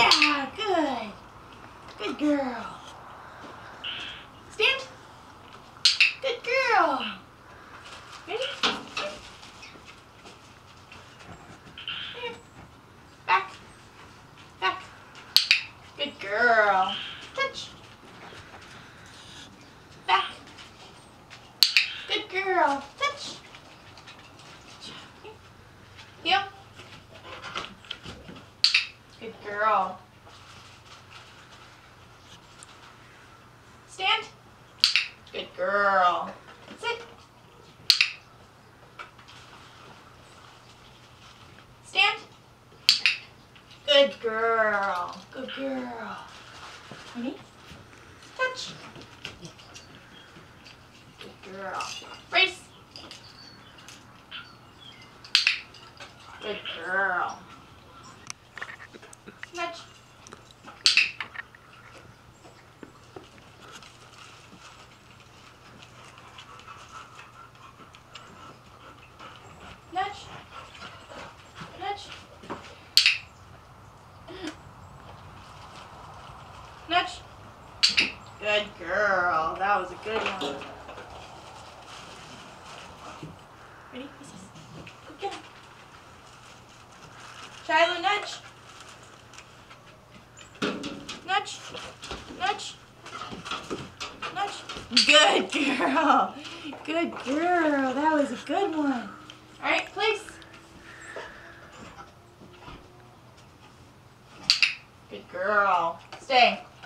Yeah, good. Good girl. Stand. Good girl. Ready? Here. Back. Back. Good girl. Touch. Back. Good girl. Touch. Heel. Good girl. Stand. Good girl. Sit. Stand. Good girl. Good girl. Ready? Touch. Good girl. Brace. Good girl. Nudge. Nudge. Nudge. Nudge. Good girl. That was a good one. Ready? Go get him. Shiloh, nudge. Nudge. Nudge. Nudge. Good girl. Good girl. That was a good one. All right, place. Good girl. Stay.